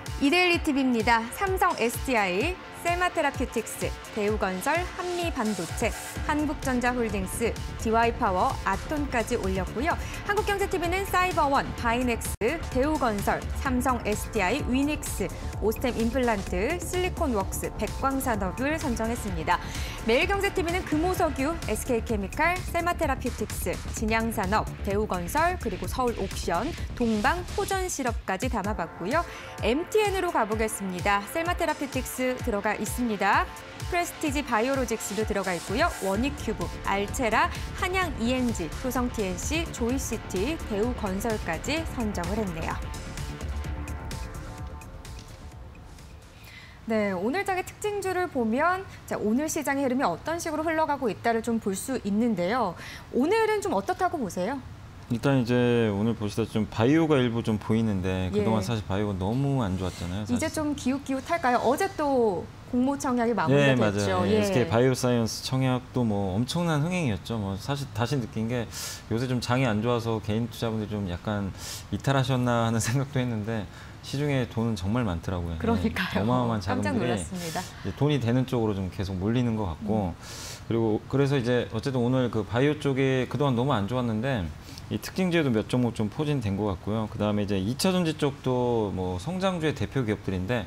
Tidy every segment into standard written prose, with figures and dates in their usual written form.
이데일리 TV입니다. 삼성 SDI, 셀마테라퓨틱스, 대우건설, 한미반도체, 한국전자홀딩스, DY파워, 아톤까지 올렸고요. 한국경제TV는 사이버원, 바이넥스, 대우건설, 삼성 SDI, 위닉스, 오스템 임플란트, 실리콘웍스, 백광산업을 선정했습니다. 매일경제TV는 금호석유, SK케미칼, 셀마테라퓨틱스, 진양산업, 대우건설, 그리고 서울옥션, 동방, 포전시럽까지 담아봤고요. MTN으로 가보겠습니다. 셀마테라퓨틱스 들어가 있습니다. 프레스티지 바이오로직스도 들어가 있고요. 원익큐브, 알체라, 한양 ENG, 효성 TNC, 조이시티, 대우건설까지 선정을 했네요. 네, 오늘 장의 특징주를 보면 오늘 시장의 흐름이 어떤 식으로 흘러가고 있다를 좀 볼 수 있는데요. 오늘은 좀 어떻다고 보세요? 일단 이제 오늘 보시다 좀 바이오가 일부 좀 보이는데 그동안 사실 바이오가 너무 안 좋았잖아요. 사실. 이제 좀 기웃기웃할까요? 어제 또 공모 청약이 마무리가 됐죠. 네, 맞아요. SK 바이오사이언스 청약도 뭐 엄청난 흥행이었죠. 뭐 사실 다시 느낀 게 요새 좀 장이 안 좋아서 개인 투자분들이 좀 약간 이탈하셨나 하는 생각도 했는데 시중에 돈은 정말 많더라고요. 그러니까요. 어마어마한 자금들이 깜짝 놀랐습니다. 돈이 되는 쪽으로 좀 계속 몰리는 것 같고 그리고 그래서 이제 어쨌든 오늘 그 바이오 쪽이 그동안 너무 안 좋았는데 이 특징주에도 몇 종목 좀 포진된 것 같고요. 그 다음에 이제 2차 전지 쪽도 뭐 성장주의 대표 기업들인데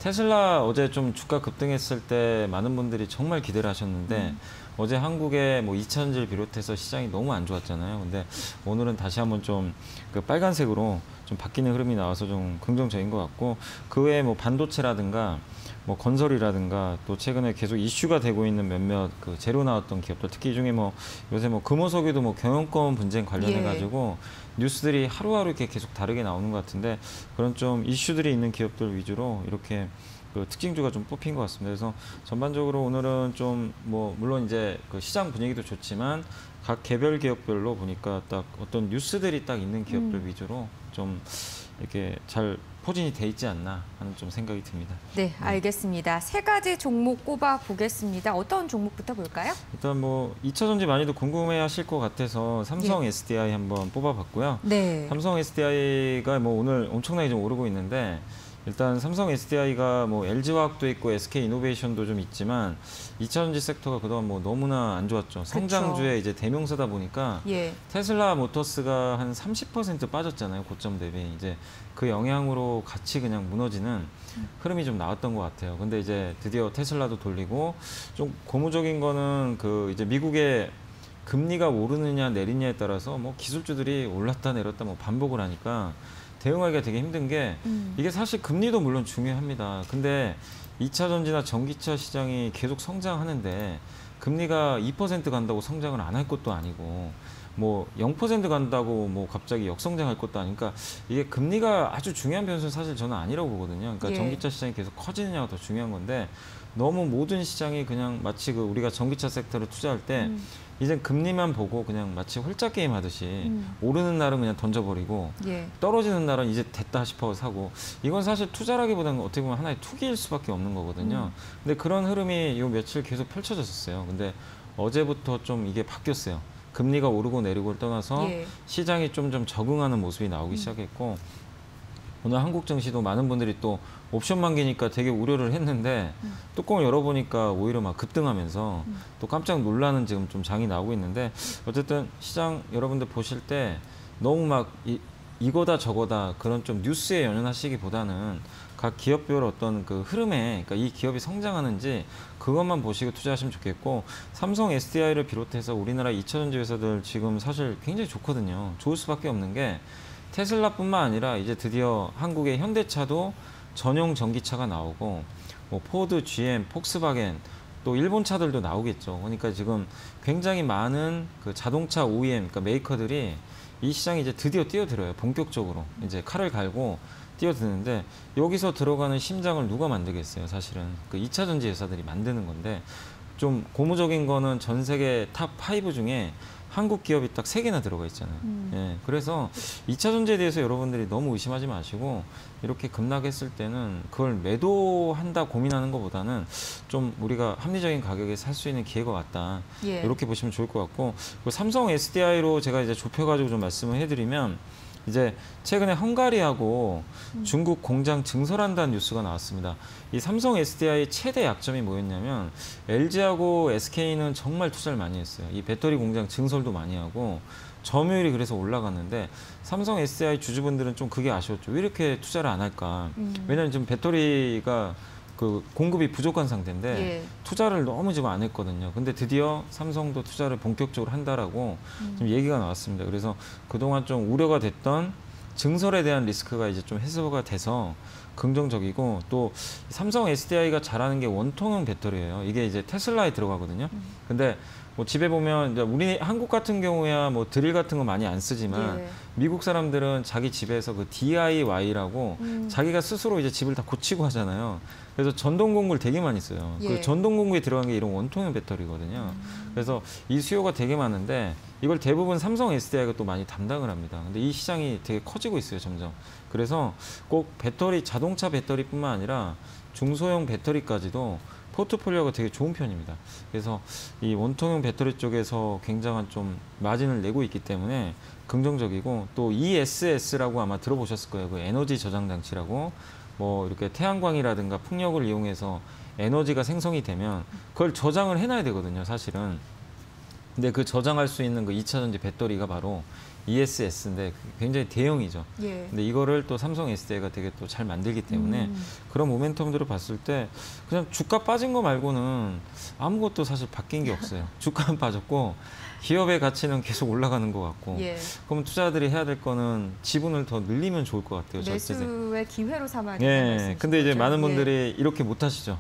테슬라 어제 좀 주가 급등했을 때 많은 분들이 정말 기대를 하셨는데 어제 한국의 뭐 2차 전지를 비롯해서 시장이 너무 안 좋았잖아요. 근데 오늘은 다시 한번 좀 그 빨간색으로 좀 바뀌는 흐름이 나와서 좀 긍정적인 것 같고 그 외에 뭐 반도체라든가 뭐 건설이라든가 또 최근에 계속 이슈가 되고 있는 몇몇 그 재료 나왔던 기업들 특히 이 중에 뭐 요새 뭐 금호석유도 뭐 경영권 분쟁 관련해 가지고 뉴스들이 하루하루 이렇게 계속 다르게 나오는 것 같은데 그런 좀 이슈들이 있는 기업들 위주로 이렇게 그 특징주가 좀 뽑힌 것 같습니다. 그래서 전반적으로 오늘은 좀 뭐 물론 이제 그 시장 분위기도 좋지만 각 개별 기업별로 보니까 딱 어떤 뉴스들이 딱 있는 기업들 위주로 좀 이렇게 잘 포진이 돼 있지 않나 하는 좀 생각이 듭니다. 네, 알겠습니다. 세 가지 종목 꼽아 보겠습니다. 어떤 종목부터 볼까요? 일단 뭐 2차 전지 많이도 궁금해하실 것 같아서 삼성 SDI 한번 뽑아봤고요. 네. 삼성 SDI가 뭐 오늘 엄청나게 좀 오르고 있는데 일단 삼성 SDI가 뭐 LG화학도 있고 SK이노베이션도 좀 있지만 2차 전지 섹터가 그동안 뭐 너무나 안 좋았죠. 성장주의 이제 대명사다 보니까 테슬라 모터스가 한 30% 빠졌잖아요. 고점 대비. 이제 그 영향으로 같이 그냥 무너지는 흐름이 좀 나왔던 것 같아요. 근데 이제 드디어 테슬라도 돌리고 좀 고무적인 거는 그 이제 미국의 금리가 오르느냐 내리냐에 따라서 뭐 기술주들이 올랐다 내렸다 뭐 반복을 하니까 대응하기가 되게 힘든 게 이게 사실 금리도 물론 중요합니다. 근데 2차 전지나 전기차 시장이 계속 성장하는데 금리가 2% 간다고 성장을 안 할 것도 아니고 뭐 0% 간다고 뭐 갑자기 역성장할 것도 아니니까 이게 금리가 아주 중요한 변수는 사실 저는 아니라고 보거든요. 그러니까 전기차 시장이 계속 커지느냐가 더 중요한 건데 너무 모든 시장이 그냥 마치 그 우리가 전기차 섹터를 투자할 때 이제 금리만 보고 그냥 마치 홀짝 게임 하듯이 오르는 날은 그냥 던져버리고 떨어지는 날은 이제 됐다 싶어 사고 이건 사실 투자라기보다는 어떻게 보면 하나의 투기일 수밖에 없는 거거든요. 근데 그런 흐름이 요 며칠 계속 펼쳐졌었어요. 근데 어제부터 좀 이게 바뀌었어요. 금리가 오르고 내리고를 떠나서 시장이 좀 적응하는 모습이 나오기 시작했고 오늘 한국 증시도 많은 분들이 또 옵션 만기니까 되게 우려를 했는데 뚜껑을 열어보니까 오히려 막 급등하면서 또 깜짝 놀라는 지금 좀 장이 나오고 있는데 어쨌든 시장 여러분들 보실 때 너무 막 이거다 저거다 그런 좀 뉴스에 연연하시기보다는 각 기업별 어떤 그 흐름에 그러니까 이 기업이 성장하는지 그것만 보시고 투자하시면 좋겠고 삼성 SDI를 비롯해서 우리나라 2차 전지 회사들 지금 사실 굉장히 좋거든요. 좋을 수밖에 없는 게 테슬라뿐만 아니라 이제 드디어 한국의 현대차도 전용 전기차가 나오고 뭐 포드, GM, 폭스바겐 또 일본 차들도 나오겠죠. 그러니까 지금 굉장히 많은 그 자동차 OEM, 그러니까 메이커들이 이 시장에 이제 드디어 뛰어들어요. 본격적으로 이제 칼을 갈고 뛰어드는데 여기서 들어가는 심장을 누가 만들겠어요. 사실은 그 2차 전지 회사들이 만드는 건데 좀 고무적인 거는 전 세계 탑 5 중에 한국 기업이 딱 3개나 들어가 있잖아요. 예, 그래서 2차 전지에 대해서 여러분들이 너무 의심하지 마시고 이렇게 급락했을 때는 그걸 매도한다 고민하는 것보다는 좀 우리가 합리적인 가격에 살 수 있는 기회가 왔다. 이렇게 보시면 좋을 것 같고 삼성 SDI로 제가 이제 좁혀가지고 좀 말씀을 해드리면 이제 최근에 헝가리하고 중국 공장 증설한다는 뉴스가 나왔습니다. 이 삼성 SDI 최대 약점이 뭐였냐면 LG하고 SK는 정말 투자를 많이 했어요. 이 배터리 공장 증설도 많이 하고 점유율이 그래서 올라갔는데 삼성 SDI 주주분들은 좀 그게 아쉬웠죠. 왜 이렇게 투자를 안 할까? 왜냐하면 지금 배터리가 그 공급이 부족한 상태인데 예. 투자를 너무 지금 안 했거든요. 근데 드디어 삼성도 투자를 본격적으로 한다라고 지금 얘기가 나왔습니다. 그래서 그동안 좀 우려가 됐던 증설에 대한 리스크가 이제 좀 해소가 돼서 긍정적이고 또 삼성 SDI가 잘하는 게 원통형 배터리예요. 이게 이제 테슬라에 들어가거든요. 근데 뭐 집에 보면 이제 우리 한국 같은 경우야 뭐 드릴 같은 거 많이 안 쓰지만 예. 미국 사람들은 자기 집에서 그 DIY라고 자기가 스스로 이제 집을 다 고치고 하잖아요. 그래서 전동 공구를 되게 많이 써요. 예. 그 전동 공구에 들어간 게 이런 원통형 배터리거든요. 그래서 이 수요가 되게 많은데 이걸 대부분 삼성 SDI가 또 많이 담당을 합니다. 근데 이 시장이 되게 커지고 있어요, 점점. 그래서 꼭 배터리, 자동차 배터리뿐만 아니라 중소형 배터리까지도 포트폴리오가 되게 좋은 편입니다. 그래서 이 원통형 배터리 쪽에서 굉장한 좀 마진을 내고 있기 때문에 긍정적이고 또 ESS라고 아마 들어보셨을 거예요. 그 에너지 저장 장치라고 뭐 이렇게 태양광이라든가 풍력을 이용해서 에너지가 생성이 되면 그걸 저장을 해놔야 되거든요, 사실은. 근데 그 저장할 수 있는 그 2차 전지 배터리가 바로 ESS인데 굉장히 대형이죠. 예. 근데 이거를 또 삼성 SDI가 되게 또 잘 만들기 때문에 그런 모멘텀들을 봤을 때 그냥 주가 빠진 거 말고는 아무것도 사실 바뀐 게 없어요. 주가는 빠졌고 기업의 가치는 계속 올라가는 것 같고 예. 그러면 투자들이 해야 될 거는 지분을 더 늘리면 좋을 것 같아요. 절대세. 매수의 기회로 삼아야 된다는 예. 말씀이신 근데 이제 거죠? 많은 예. 분들이 이렇게 못 하시죠.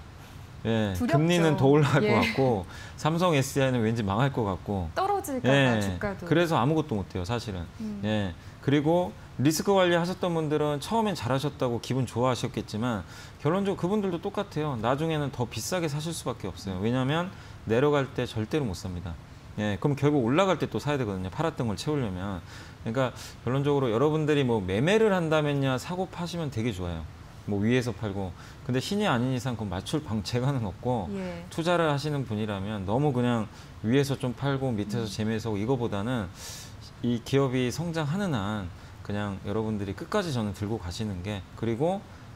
예. 두렵죠. 금리는 더 올라갈 예. 것 같고 삼성 SDI는 왠지 망할 것 같고 떨어질까 봐 예, 주가도. 그래서 아무것도 못해요, 사실은. 예, 그리고 리스크 관리하셨던 분들은 처음엔 잘하셨다고 기분 좋아하셨겠지만 결론적으로 그분들도 똑같아요. 나중에는 더 비싸게 사실 수밖에 없어요. 왜냐하면 내려갈 때 절대로 못 삽니다. 예, 그럼 결국 올라갈 때 또 사야 되거든요. 팔았던 걸 채우려면. 그러니까 결론적으로 여러분들이 뭐 매매를 한다면야 사고 파시면 되게 좋아요. 뭐 위에서 팔고. 근데 신이 아닌 이상 그 맞출 방제가는 없고 예. 투자를 하시는 분이라면 너무 그냥 위에서 좀 팔고 밑에서 재매수하고 이거보다는 이 기업이 성장하는 한 그냥 여러분들이 끝까지 저는 들고 가시는 게 그리고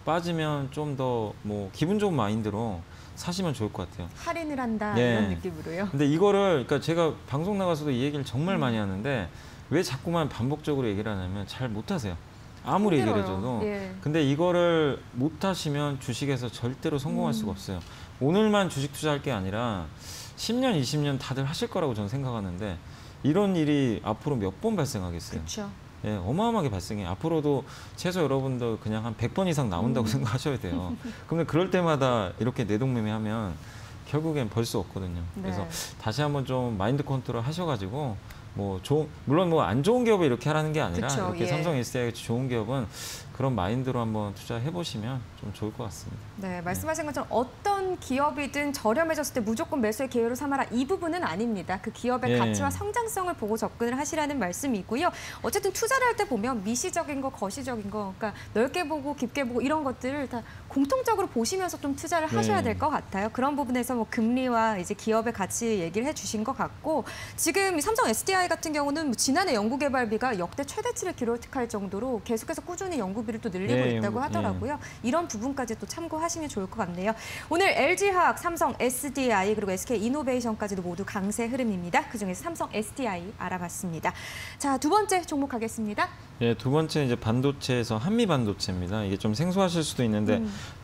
빠지면 좀 더 뭐 기분 좋은 마인드로 사시면 좋을 것 같아요. 할인을 한다 예. 이런 느낌으로요. 근데 이거를 그러니까 제가 방송 나가서도 이 얘기를 정말 많이 하는데 왜 자꾸만 반복적으로 얘기를 하냐면 잘 못하세요. 아무리 얘기를 힘들어요. 해줘도. 예. 근데 이거를 못하시면 주식에서 절대로 성공할 수가 없어요. 오늘만 주식 투자할 게 아니라 10년, 20년 다들 하실 거라고 저는 생각하는데 이런 일이 앞으로 몇 번 발생하겠어요. 그렇죠. 예, 어마어마하게 발생해요. 앞으로도 최소 여러분들 그냥 한 100번 이상 나온다고 생각하셔야 돼요. 그런데 그럴 때마다 이렇게 내동매매하면 결국엔 벌 수 없거든요. 그래서 네. 다시 한번 좀 마인드 컨트롤 하셔가지고 뭐 물론 뭐 안 좋은 기업을 이렇게 하라는 게 아니라 그쵸, 이렇게 예. 삼성 SDI 같이 좋은 기업은 그런 마인드로 한번 투자해 보시면 좀 좋을 것 같습니다. 네, 말씀하신 것처럼 어떤 기업이든 저렴해졌을 때 무조건 매수의 기회로 삼아라 이 부분은 아닙니다. 그 기업의 예. 가치와 성장성을 보고 접근을 하시라는 말씀이고요. 어쨌든 투자를 할 때 보면 미시적인 거, 거시적인 거, 그러니까 넓게 보고 깊게 보고 이런 것들을 다 공통적으로 보시면서 좀 투자를 하셔야 될 것 같아요. 그런 부분에서 뭐 금리와 이제 기업의 가치 얘기를 해주신 것 같고 지금 이 삼성 SDI 같은 경우는 뭐 지난해 연구개발비가 역대 최대치를 기록할 정도로 계속해서 꾸준히 연구비를 또 늘리고 예, 있다고 하더라고요. 이런 부분까지 또 참고하시면 좋을 것 같네요. 오늘 LG화학, 삼성 SDI 그리고 SK이노베이션까지도 모두 강세 흐름입니다. 그중에서 삼성 SDI 알아봤습니다. 자, 두 번째 종목 가겠습니다. 예, 두 번째 이제 반도체에서 한미 반도체입니다. 이게 좀 생소하실 수도 있는데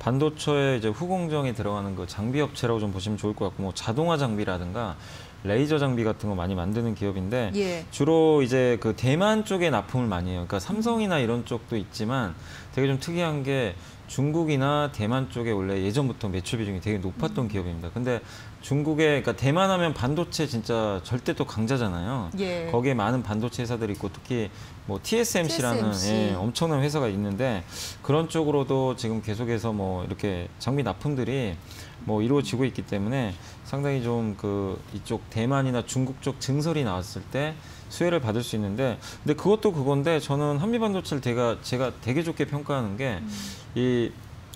반도체에 이제 후공정에 들어가는 그 장비 업체라고 좀 보시면 좋을 것 같고 뭐 자동화 장비라든가 레이저 장비 같은 거 많이 만드는 기업인데 예. 주로 이제 그 대만 쪽에 납품을 많이 해요. 그러니까 삼성이나 이런 쪽도 있지만 되게 좀 특이한 게 중국이나 대만 쪽에 원래 예전부터 매출 비중이 되게 높았던 기업입니다. 근데 중국에 그러니까 대만 하면 반도체 진짜 절대 또 강자잖아요. 예. 거기에 많은 반도체 회사들이 있고 특히 뭐 TSMC라는 TSMC. 예, 엄청난 회사가 있는데 그런 쪽으로도 지금 계속해서 뭐 이렇게 장비 납품들이 뭐 이루어지고 있기 때문에 상당히 좀 그 이쪽 대만이나 중국 쪽 증설이 나왔을 때 수혜를 받을 수 있는데 근데 그것도 그건데 저는 한미 반도체를 제가 되게 좋게 평가하는 게 이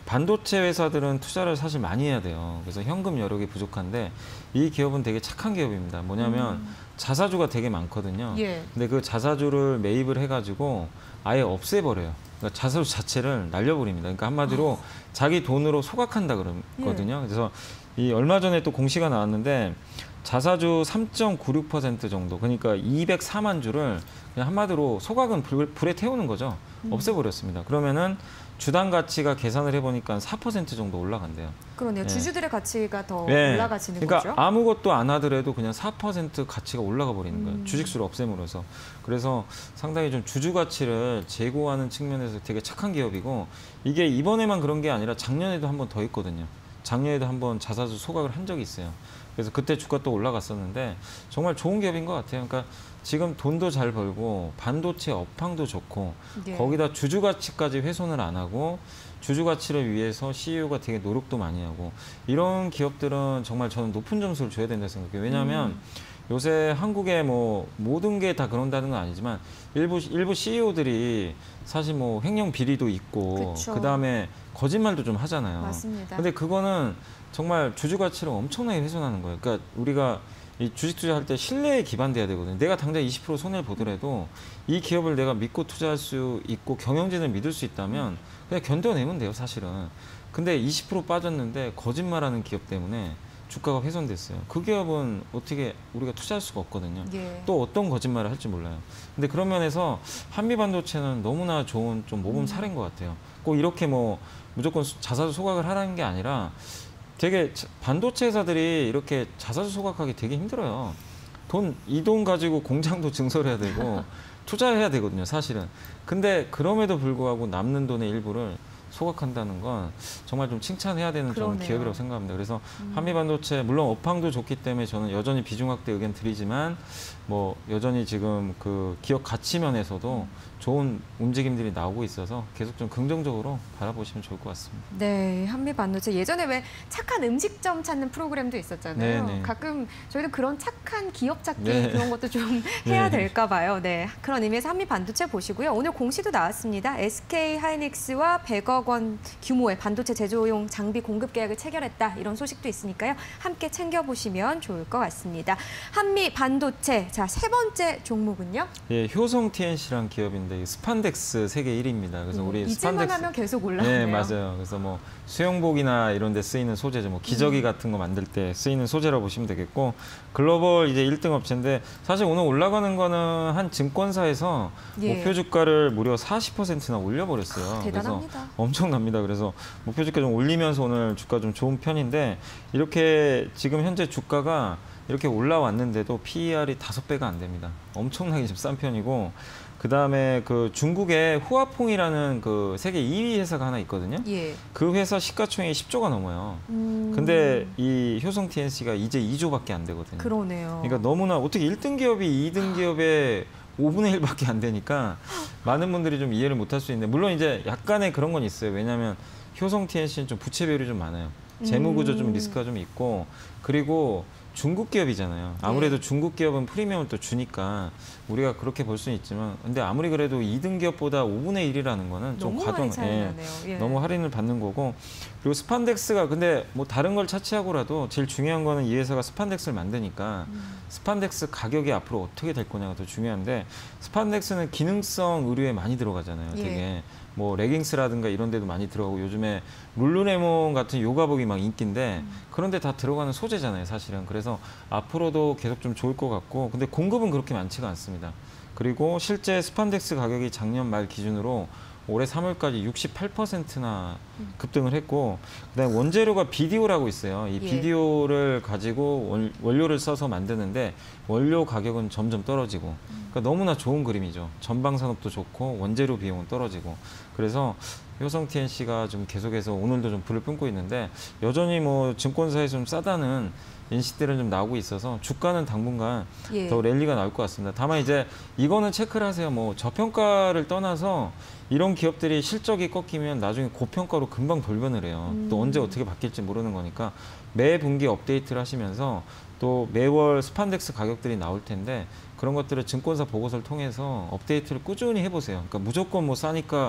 반도체 회사들은 투자를 사실 많이 해야 돼요. 그래서 현금 여력이 부족한데 이 기업은 되게 착한 기업입니다. 뭐냐면 자사주가 되게 많거든요. 예. 근데 그 자사주를 매입을 해가지고 아예 없애버려요. 그러니까 자사주 자체를 날려버립니다. 그러니까 한마디로 자기 돈으로 소각한다 그러거든요. 그래서 이 얼마 전에 또 공시가 나왔는데 자사주 3.96% 정도, 그러니까 204만 주를 그냥 한마디로 소각은 불에 태우는 거죠. 없애버렸습니다. 그러면은 주당 가치가 계산을 해보니까 4% 정도 올라간대요. 그러네요. 네. 주주들의 가치가 더 네. 올라가지는 그러니까 거죠. 아무것도 안 하더라도 그냥 4% 가치가 올라가 버리는 거예요. 주식수를 없애므로써. 그래서 상당히 좀 주주 가치를 제고하는 측면에서 되게 착한 기업이고, 이게 이번에만 그런 게 아니라 작년에도 한 번 더 있거든요. 작년에도 한 번 자사주 소각을 한 적이 있어요. 그래서 그때 주가 또 올라갔었는데 정말 좋은 기업인 것 같아요. 그러니까 지금 돈도 잘 벌고 반도체 업황도 좋고 예. 거기다 주주 가치까지 훼손을 안 하고 주주 가치를 위해서 CEO가 되게 노력도 많이 하고, 이런 기업들은 정말 저는 높은 점수를 줘야 된다고 생각해요. 왜냐하면 요새 한국에 뭐 모든 게 다 그런다는 건 아니지만 일부 CEO들이 사실 뭐 횡령 비리도 있고 그쵸. 그다음에 거짓말도 좀 하잖아요. 맞습니다. 근데 그거는 정말 주주 가치를 엄청나게 훼손하는 거예요. 그러니까 우리가 이 주식 투자할 때 신뢰에 기반돼야 되거든요. 내가 당장 20% 손해를 보더라도 이 기업을 내가 믿고 투자할 수 있고 경영진을 믿을 수 있다면 그냥 견뎌내면 돼요, 사실은. 근데 20% 빠졌는데 거짓말하는 기업 때문에 주가가 훼손됐어요. 그 기업은 어떻게 우리가 투자할 수가 없거든요. 예. 또 어떤 거짓말을 할지 몰라요. 근데 그런 면에서 한미반도체는 너무나 좋은 좀 모범 사례인 것 같아요. 꼭 이렇게 뭐 무조건 자사주 소각을 하라는 게 아니라 되게 반도체 회사들이 이렇게 자사주 소각하기 되게 힘들어요. 이 돈 가지고 공장도 증설해야 되고 투자해야 되거든요, 사실은. 근데 그럼에도 불구하고 남는 돈의 일부를 소각한다는 건 정말 좀 칭찬해야 되는 좀 그러네요. 기업이라고 생각합니다. 그래서 한미반도체 물론 업황도 좋기 때문에 저는 여전히 비중 확대 의견 드리지만 뭐 여전히 지금 그 기업 가치 면에서도 좋은 움직임들이 나오고 있어서 계속 좀 긍정적으로 바라보시면 좋을 것 같습니다. 네, 한미반도체 예전에 왜 착한 음식점 찾는 프로그램도 있었잖아요. 네네. 가끔 저희도 그런 착한 기업 찾기 네. 그런 것도 좀 해야 네. 될까 봐요. 네, 그런 의미에서 한미반도체 보시고요. 오늘 공시도 나왔습니다. SK 하이닉스와 100억 원 규모의 반도체 제조용 장비 공급 계약을 체결했다. 이런 소식도 있으니까요. 함께 챙겨보시면 좋을 것 같습니다. 한미반도체, 자, 세 번째 종목은요? 예, 효성 TNC라는 기업인데 스판덱스 세계 1위입니다. 그래서 우리 잊을만 스판덱스 하면 계속 올라오네요. 네, 맞아요. 그래서 뭐 수영복이나 이런 데 쓰이는 소재죠. 뭐 기저귀 같은 거 만들 때 쓰이는 소재라고 보시면 되겠고, 글로벌 이제 1등 업체인데 사실 오늘 올라가는 거는 한 증권사에서 예. 목표 주가를 무려 40%나 올려버렸어요. 대단합니다. 그래서 엄청납니다. 그래서 목표 주가 좀 올리면서 오늘 주가 좀 좋은 편인데, 이렇게 지금 현재 주가가 이렇게 올라왔는데도 PER이 5배가 안 됩니다. 엄청나게 좀 싼 편이고, 그 다음에 그 중국의 후아퐁이라는 그 세계 2위 회사가 하나 있거든요. 예. 그 회사 시가총액이 10조가 넘어요. 근데 이 효성 TNC가 이제 2조밖에 안 되거든요. 그러네요. 그러니까 너무나 어떻게 1등 기업이 2등 기업의 5분의 1밖에 안 되니까 많은 분들이 좀 이해를 못할 수 있는데, 물론 이제 약간의 그런 건 있어요. 왜냐하면 효성 TNC는 좀 부채 비율이 좀 많아요. 재무 구조 좀 리스크가 좀 있고, 그리고 중국 기업이잖아요. 아무래도 중국 기업은 프리미엄을 또 주니까 우리가 그렇게 볼 수는 있지만, 근데 아무리 그래도 2등 기업보다 5분의 1이라는 거는 좀 너무 과도한, 많이 차이 나네요. 예. 너무 할인을 받는 거고, 그리고 스판덱스가 근데 뭐 다른 걸 차치하고라도 제일 중요한 거는 이 회사가 스판덱스를 만드니까 스판덱스 가격이 앞으로 어떻게 될 거냐가 더 중요한데, 스판덱스는 기능성 의류에 많이 들어가잖아요. 예. 되게 뭐 레깅스라든가 이런 데도 많이 들어가고, 요즘에 룰루레몬 같은 요가복이 막 인기인데 그런 데 다 들어가는 소재잖아요, 사실은. 그래서 앞으로도 계속 좀 좋을 것 같고, 근데 공급은 그렇게 많지가 않습니다. 그리고 실제 스판덱스 가격이 작년 말 기준으로 올해 3월까지 68%나 급등을 했고, 그다음에 원재료가 BDO라고 있어요. 이 예. BDO를 가지고 원료를 써서 만드는데 원료 가격은 점점 떨어지고, 그러니까 너무나 좋은 그림이죠. 전방 산업도 좋고 원재료 비용은 떨어지고. 그래서 효성 TNC가 좀 계속해서 오늘도 좀 불을 뿜고 있는데, 여전히 뭐 증권사에서 좀 싸다는 인식들은 좀 나오고 있어서 주가는 당분간 예. 더 랠리가 나올 것 같습니다. 다만 이제 이거는 체크를 하세요. 뭐 저평가를 떠나서 이런 기업들이 실적이 꺾이면 나중에 고평가로 금방 돌변을 해요. 또 언제 어떻게 바뀔지 모르는 거니까 매 분기 업데이트를 하시면서 또 매월 스판덱스 가격들이 나올 텐데, 그런 것들을 증권사 보고서를 통해서 업데이트를 꾸준히 해보세요. 그러니까 무조건 뭐 싸니까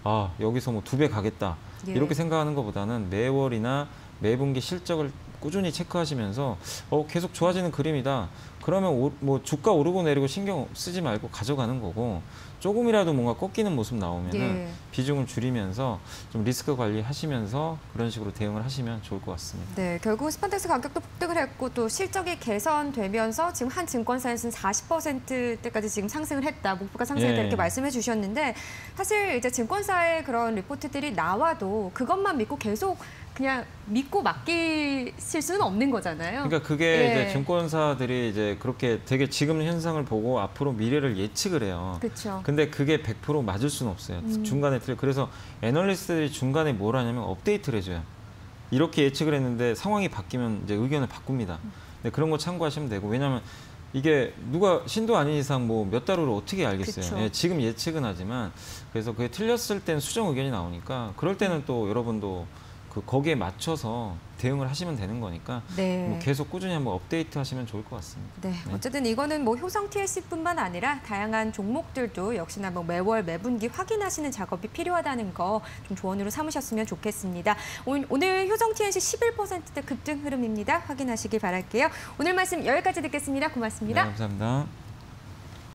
아, 여기서 뭐 2배 가겠다. 예. 이렇게 생각하는 것보다는 매월이나 매분기 실적을 꾸준히 체크하시면서 계속 좋아지는 그림이다. 그러면 뭐 주가 오르고 내리고 신경 쓰지 말고 가져가는 거고, 조금이라도 뭔가 꺾이는 모습 나오면은 예. 비중을 줄이면서 좀 리스크 관리하시면서 그런 식으로 대응을 하시면 좋을 것 같습니다. 네, 결국 스판덱스 가격도 폭등을 했고 또 실적이 개선되면서 지금 한 증권사에서는 40%대까지 지금 상승을 했다, 목표가 상승했다 예. 이렇게 말씀해 주셨는데, 사실 이제 증권사의 그런 리포트들이 나와도 그것만 믿고 계속 그냥 믿고 맡기실 수는 없는 거잖아요. 그러니까 그게 예. 이제 증권사들이 이제 그렇게 되게 지금 현상을 보고 앞으로 미래를 예측을 해요. 그렇죠. 근데 그게 100% 맞을 수는 없어요. 중간에 그래서 애널리스트들이 중간에 뭘 하냐면 업데이트를 해줘요. 이렇게 예측을 했는데 상황이 바뀌면 이제 의견을 바꿉니다. 근데 그런 거 참고하시면 되고, 왜냐하면 이게 누가 신도 아닌 이상 뭐 몇 달 후를 어떻게 알겠어요. 그쵸. 예, 지금 예측은 하지만 그래서 그게 틀렸을 땐 수정 의견이 나오니까 그럴 때는 또 여러분도 거기에 맞춰서 대응을 하시면 되는 거니까 네. 뭐 계속 꾸준히 한번 업데이트 하시면 좋을 것 같습니다. 네, 어쨌든 이거는 뭐 효성 TLC뿐만 아니라 다양한 종목들도 역시나 뭐 매월 매분기 확인하시는 작업이 필요하다는 거 좀 조언으로 삼으셨으면 좋겠습니다. 오늘 효성 TLC 11%대 급등 흐름입니다. 확인하시길 바랄게요. 오늘 말씀 여기까지 듣겠습니다. 고맙습니다. 네, 감사합니다.